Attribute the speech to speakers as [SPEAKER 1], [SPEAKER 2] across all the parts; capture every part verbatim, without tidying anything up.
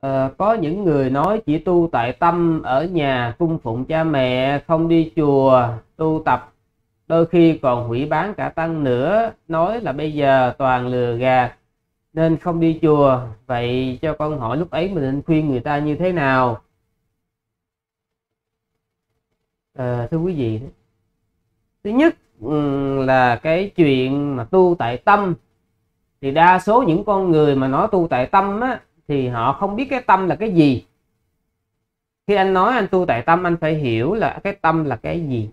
[SPEAKER 1] Ờ, có những người nói chỉ tu tại tâm, ở nhà cung phụng cha mẹ, không đi chùa tu tập, đôi khi còn hủy bán cả tăng nữa, nói là bây giờ toàn lừa gạt nên không đi chùa. Vậy cho con hỏi lúc ấy mình nên khuyên người ta như thế nào? À, thưa quý vị, thứ nhất là cái chuyện mà tu tại tâm thì đa số những con người mà nói tu tại tâm á, thì họ không biết cái tâm là cái gì. Khi anh nói anh tu tại tâm, anh phải hiểu là cái tâm là cái gì.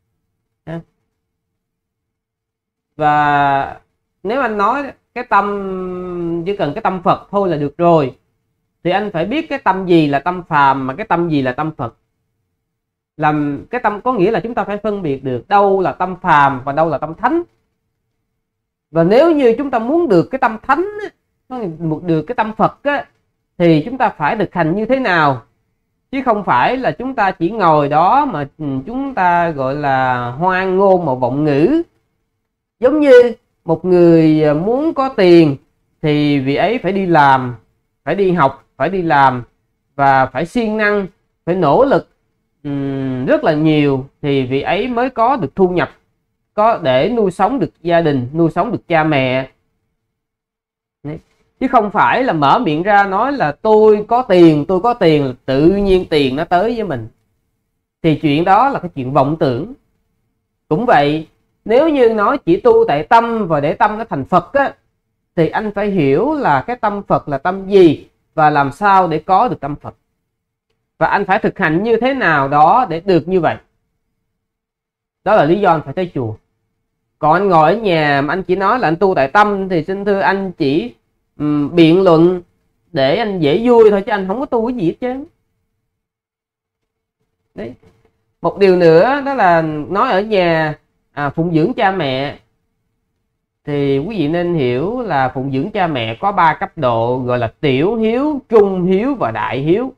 [SPEAKER 1] Và nếu anh nói cái tâm chỉ cần cái tâm Phật thôi là được rồi, thì anh phải biết cái tâm gì là tâm phàm mà cái tâm gì là tâm Phật. Làm cái tâm có nghĩa là chúng ta phải phân biệt được đâu là tâm phàm và đâu là tâm thánh. Và nếu như chúng ta muốn được cái tâm thánh, được cái tâm Phật á, thì chúng ta phải thực hành như thế nào, chứ không phải là chúng ta chỉ ngồi đó mà chúng ta gọi là hoang ngôn mà vọng ngữ. Giống như một người muốn có tiền thì vị ấy phải đi làm, phải đi học, phải đi làm và phải siêng năng, phải nỗ lực um, rất là nhiều thì vị ấy mới có được thu nhập, có để nuôi sống được gia đình, nuôi sống được cha mẹ. Đấy. Chứ không phải là mở miệng ra nói là tôi có tiền, tôi có tiền là tự nhiên tiền nó tới với mình. Thì chuyện đó là cái chuyện vọng tưởng. Cũng vậy, nếu như nói chỉ tu tại tâm và để tâm nó thành Phật á, thì anh phải hiểu là cái tâm Phật là tâm gì và làm sao để có được tâm Phật. Và anh phải thực hành như thế nào đó để được như vậy. Đó là lý do anh phải tới chùa. Còn anh ngồi ở nhà mà anh chỉ nói là anh tu tại tâm thì xin thưa anh chỉ um, biện luận để anh dễ vui thôi, chứ anh không có tu cái gì hết trơn. Đấy. Một điều nữa đó là nói ở nhà à, phụng dưỡng cha mẹ, thì quý vị nên hiểu là phụng dưỡng cha mẹ có ba cấp độ, gọi là tiểu hiếu, trung hiếu và đại hiếu.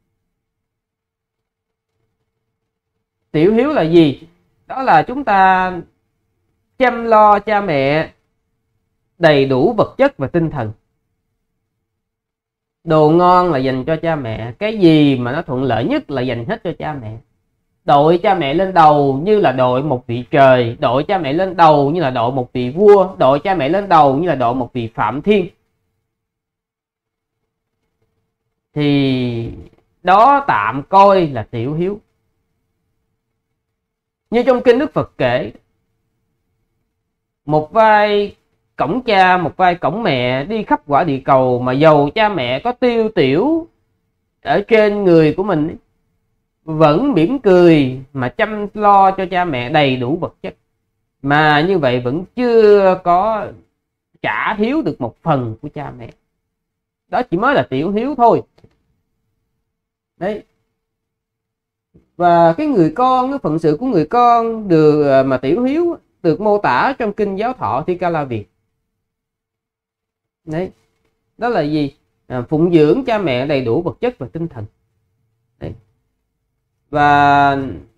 [SPEAKER 1] Tiểu hiếu là gì? Đó là chúng ta chăm lo cha mẹ đầy đủ vật chất và tinh thần. Đồ ngon là dành cho cha mẹ, cái gì mà nó thuận lợi nhất là dành hết cho cha mẹ. Đội cha mẹ lên đầu như là đội một vị trời, đội cha mẹ lên đầu như là đội một vị vua, đội cha mẹ lên đầu như là đội một vị phạm thiên. Thì đó tạm coi là tiểu hiếu. Như trong kinh Đức Phật kể, một vai cõng cha, một vai cõng mẹ đi khắp quả địa cầu, mà dầu cha mẹ có tiêu tiểu ở trên người của mình vẫn mỉm cười mà chăm lo cho cha mẹ đầy đủ vật chất, mà như vậy vẫn chưa có trả hiếu được một phần của cha mẹ. Đó chỉ mới là tiểu hiếu thôi. Đấy. Và cái người con, cái phận sự của người con được mà tiểu hiếu được mô tả trong kinh Giáo Thọ Thi Ca La Việt. Đấy. Đó là gì? À, phụng dưỡng cha mẹ đầy đủ vật chất và tinh thần. Đấy. Và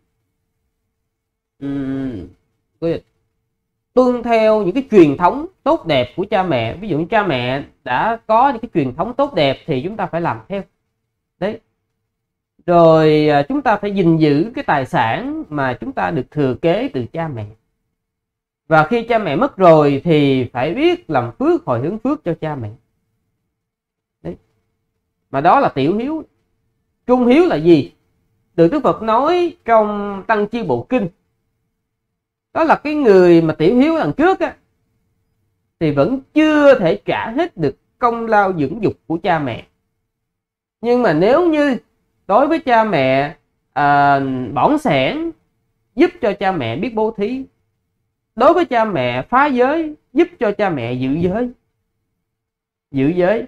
[SPEAKER 1] um, tuân theo những cái truyền thống tốt đẹp của cha mẹ. Ví dụ như cha mẹ đã có những cái truyền thống tốt đẹp thì chúng ta phải làm theo. Đấy. Rồi chúng ta phải gìn giữ cái tài sản mà chúng ta được thừa kế từ cha mẹ. Và khi cha mẹ mất rồi thì phải biết làm phước, hồi hướng phước cho cha mẹ. Đấy. Mà đó là tiểu hiếu. Trung hiếu là gì? Được Đức Phật nói trong Tăng Chi Bộ Kinh. Đó là cái người mà tiểu hiếu lần trước á, thì vẫn chưa thể trả hết được công lao dưỡng dục của cha mẹ. Nhưng mà nếu như đối với cha mẹ à, bỏng sẻn, giúp cho cha mẹ biết bố thí. Đối với cha mẹ phá giới, giúp cho cha mẹ giữ giới. Giữ giới.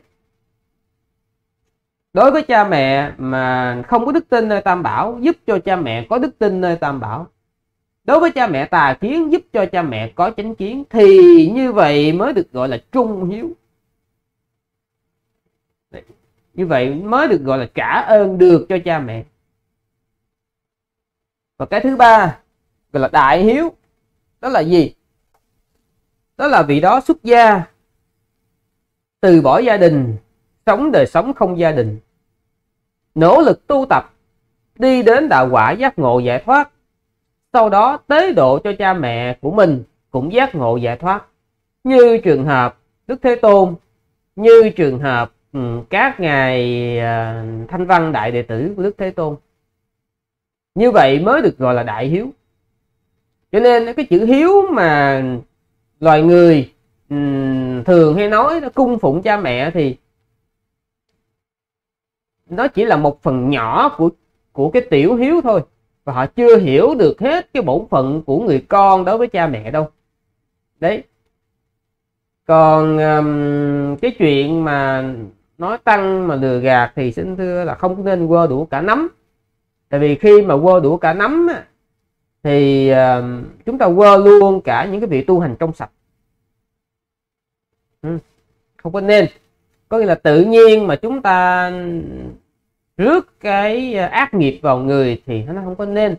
[SPEAKER 1] Đối với cha mẹ mà không có đức tin nơi Tam Bảo, giúp cho cha mẹ có đức tin nơi Tam Bảo. Đối với cha mẹ tà kiến, giúp cho cha mẹ có chánh kiến. Thì như vậy mới được gọi là trung hiếu. Đấy. Như vậy mới được gọi là trả ơn được cho cha mẹ. Và cái thứ ba gọi là đại hiếu. Đó là gì? Đó là vị đó xuất gia, từ bỏ gia đình, sống đời sống không gia đình, nỗ lực tu tập, đi đến đạo quả giác ngộ giải thoát, sau đó tế độ cho cha mẹ của mình cũng giác ngộ giải thoát, như trường hợp Đức Thế Tôn, như trường hợp um, các ngài uh, Thanh Văn đại đệ tử của Đức Thế Tôn. Như vậy mới được gọi là đại hiếu. Cho nên cái chữ hiếu mà loài người um, thường hay nói nó cung phụng cha mẹ thì nó chỉ là một phần nhỏ của của cái tiểu hiếu thôi, và họ chưa hiểu được hết cái bổn phận của người con đối với cha mẹ đâu. Đấy. Còn um, cái chuyện mà nói tăng mà lừa gạt thì xin thưa là không nên quơ đũa cả nắm. Tại vì khi mà quơ đũa cả nắm á, thì uh, chúng ta quơ luôn cả những cái vị tu hành trong sạch. Ừ. Không có nên. Có nghĩa là tự nhiên mà chúng ta rước cái ác nghiệp vào người thì nó không có nên.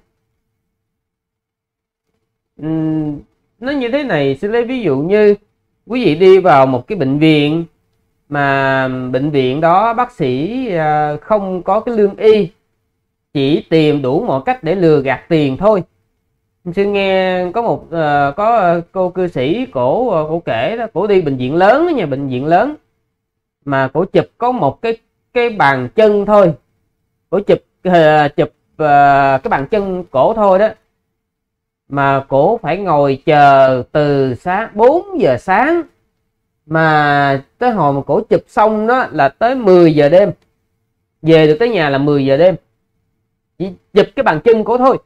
[SPEAKER 1] Uhm, nó như thế này, sẽ lấy ví dụ như quý vị đi vào một cái bệnh viện mà bệnh viện đó bác sĩ không có cái lương y, chỉ tìm đủ mọi cách để lừa gạt tiền thôi. Sư nghe có một uh, có cô cư sĩ cổ cổ kể đó, cổ đi bệnh viện lớn đó nha, bệnh viện lớn mà cổ chụp có một cái cái bàn chân thôi, cổ chụp uh, chụp uh, cái bàn chân cổ thôi đó, mà cổ phải ngồi chờ từ sáng bốn giờ sáng mà tới hồi mà cổ chụp xong đó là tới mười giờ đêm, về được tới nhà là mười giờ đêm, chỉ chụp cái bàn chân cổ thôi.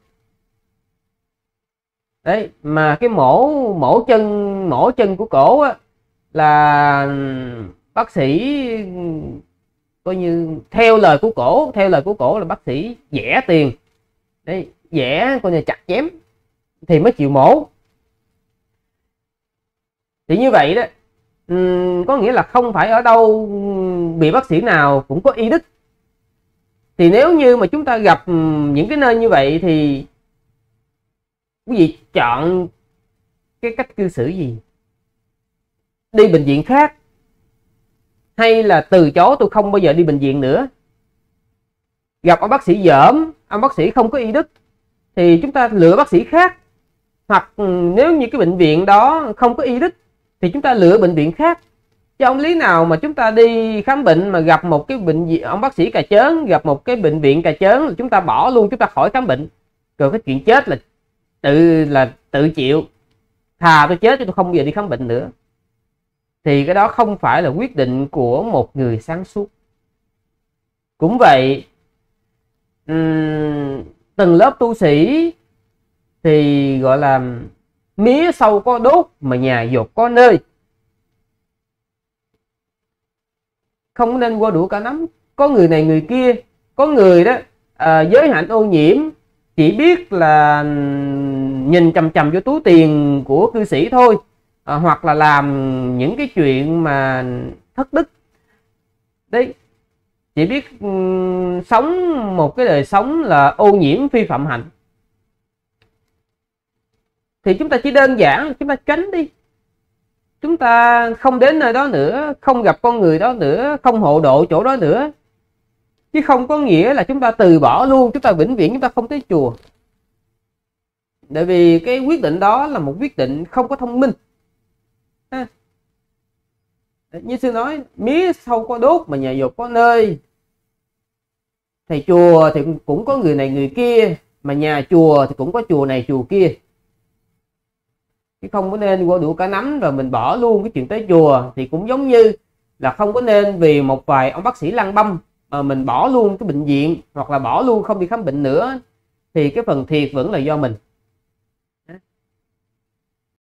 [SPEAKER 1] Đấy, mà cái mổ mổ chân mổ chân của cổ á, là bác sĩ coi như theo lời của cổ theo lời của cổ là bác sĩ vẽ tiền, đấy, vẽ coi như chặt chém thì mới chịu mổ. Thì như vậy đó, um, có nghĩa là không phải ở đâu bị bác sĩ nào cũng có y đức. Thì nếu như mà chúng ta gặp những cái nơi như vậy thì quý vị chọn cái cách cư xử gì? Đi bệnh viện khác, hay là từ chối tôi không bao giờ đi bệnh viện nữa? Gặp ông bác sĩ dởm, ông bác sĩ không có y đức thì chúng ta lựa bác sĩ khác. Hoặc nếu như cái bệnh viện đó không có y đức thì chúng ta lựa bệnh viện khác. Chứ không lý nào mà chúng ta đi khám bệnh mà gặp một cái bệnh viện ông bác sĩ cà chớn, gặp một cái bệnh viện cà chớn là chúng ta bỏ luôn, chúng ta khỏi khám bệnh. Rồi cái chuyện chết là tự là tự chịu, thà tôi chết chứ tôi không bao giờ đi khám bệnh nữa. Thì cái đó không phải là quyết định của một người sáng suốt. Cũng vậy, um, từng lớp tu sĩ thì gọi là mía sâu có đốt mà nhà dột có nơi. Không nên qua đũa cả nắm. Có người này người kia, có người đó à, giới hạnh ô nhiễm, chỉ biết là nhìn chằm chằm vô túi tiền của cư sĩ thôi, à, hoặc là làm những cái chuyện mà thất đức. Đấy, chỉ biết um, sống một cái đời sống là ô nhiễm phi phạm hạnh. Thì chúng ta chỉ đơn giản chúng ta tránh đi, chúng ta không đến nơi đó nữa, không gặp con người đó nữa, không hộ độ chỗ đó nữa. Chứ không có nghĩa là chúng ta từ bỏ luôn, chúng ta vĩnh viễn chúng ta không tới chùa. Tại vì cái quyết định đó là một quyết định không có thông minh. À, như sư nói, mía sâu có đốt mà nhà dột có nơi. Thầy chùa thì cũng có người này người kia, mà nhà chùa thì cũng có chùa này chùa kia. Chứ không có nên qua đũa cả nắm rồi mình bỏ luôn cái chuyện tới chùa. Thì cũng giống như là không có nên vì một vài ông bác sĩ lăng băm mà mình bỏ luôn cái bệnh viện, hoặc là bỏ luôn không đi khám bệnh nữa. Thì cái phần thiệt vẫn là do mình.